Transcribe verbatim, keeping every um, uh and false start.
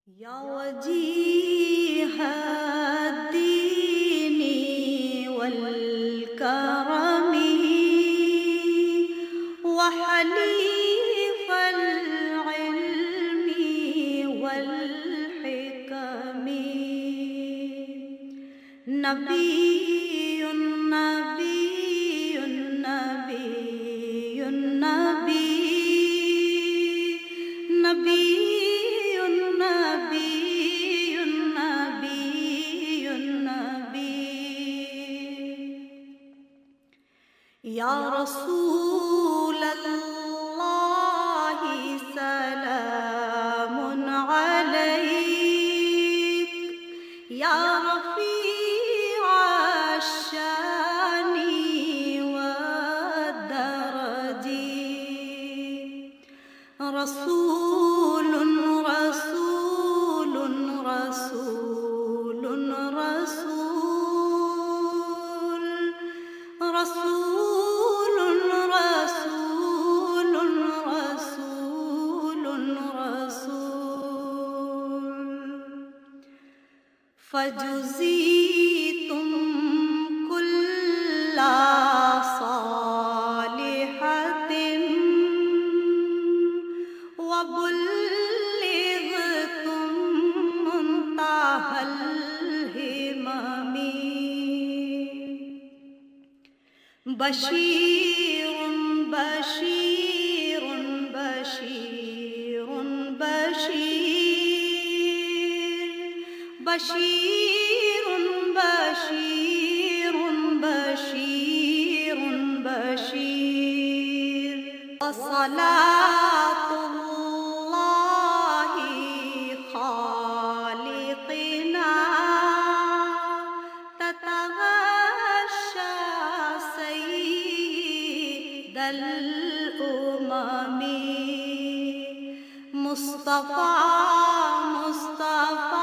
یا وجیہ الدین والکرم وحلیف العلم والحکم نبی نبی نبی نبی نبی یا رسول اللہ سلام علیک یا رفیع الشان والدرج رسول رسول رسول رسول رسول فجزیتم کل صالحۃ وبلغتم منتہی الہمم بشیر بشیر بشیر بشیر بشیر بشیر بشیر بشیر وصلاة اللہ خالقنا تتغشى سید الامم مصطفیٰ مصطفیٰ